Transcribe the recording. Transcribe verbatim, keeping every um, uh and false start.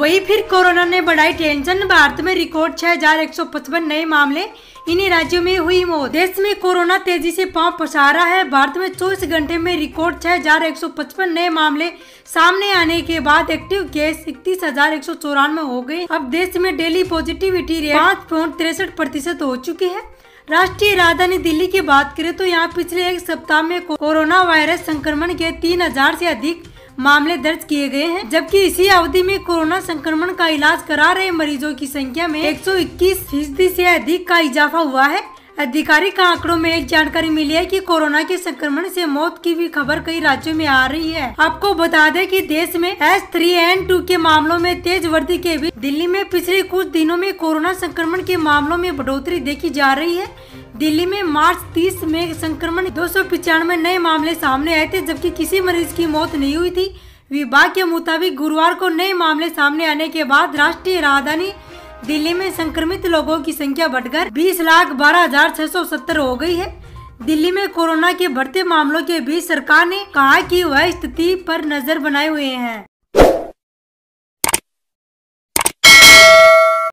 वही फिर कोरोना ने बढ़ाई टेंशन। भारत में रिकॉर्ड छह हजार एक सौ पचपन नए मामले, इन्हीं राज्यों में हुई मौत। देश में कोरोना तेजी से पांव पसारा है। भारत में चौबीस घंटे में रिकॉर्ड छह हजार एक सौ पचपन नए मामले सामने आने के बाद एक्टिव केस इकतीस हजार एक सौ चौरानवे हो गए। अब देश में डेली पॉजिटिविटी रेट पाँच पॉइंट तिरसठ प्रतिशत हो चुकी है। राष्ट्रीय राजधानी दिल्ली की बात करें तो यहाँ पिछले एक सप्ताह में कोरोना वायरस संक्रमण के तीन हजार से अधिक मामले दर्ज किए गए हैं, जबकि इसी अवधि में कोरोना संक्रमण का इलाज करा रहे मरीजों की संख्या में एक सौ इक्कीस फीसदी से अधिक का इजाफा हुआ है। आधिकारिक आंकड़ों में एक जानकारी मिली है कि कोरोना के संक्रमण से मौत की भी खबर कई राज्यों में आ रही है। आपको बता दें कि देश में एच थ्री एन टू के मामलों में तेज वृद्धि के बीच दिल्ली में पिछले कुछ दिनों में कोरोना संक्रमण के मामलों में बढ़ोतरी देखी जा रही है। दिल्ली में मार्च तीस में संक्रमण दो सौ पिचानवे नए मामले सामने आए थे, जबकि किसी मरीज की मौत नहीं हुई थी। विभाग के मुताबिक गुरुवार को नए मामले सामने आने के बाद राष्ट्रीय राजधानी दिल्ली में संक्रमित लोगों की संख्या बढ़कर बीस लाख बारह हजार छह सौ सत्तर हो गई है। दिल्ली में कोरोना के बढ़ते मामलों के बीच सरकार ने कहा कि वह स्थिति पर नजर बनाए हुए है।